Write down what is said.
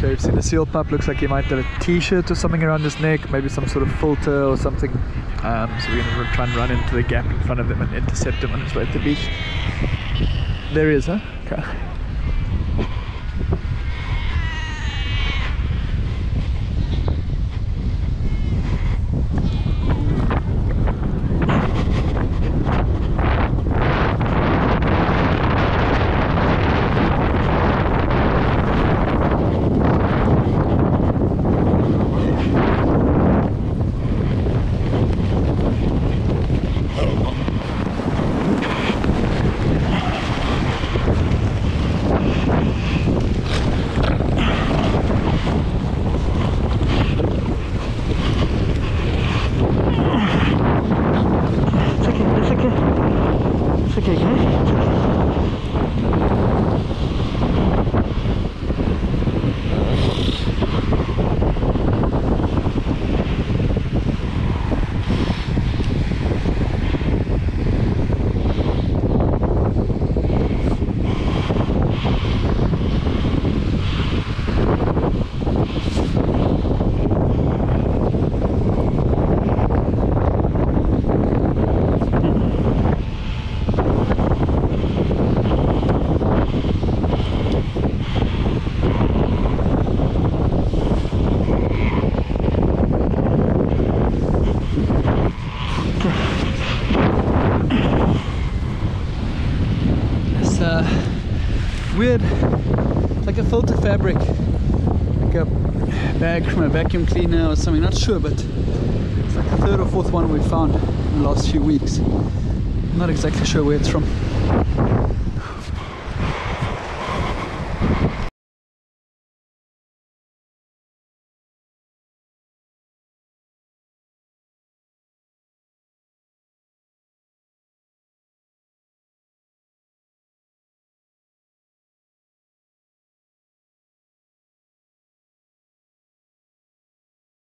So you've seen the seal pup, looks like he might have a t-shirt or something around his neck, maybe some sort of filter or something. So we're going to try and run into the gap in front of him and intercept him on his way to the beach. There he is, huh? Okay. Weird, it's like a filter fabric, like a bag from a vacuum cleaner or something, not sure, but it's like the third or fourth one we've found in the last few weeks. I'm not exactly sure where it's from.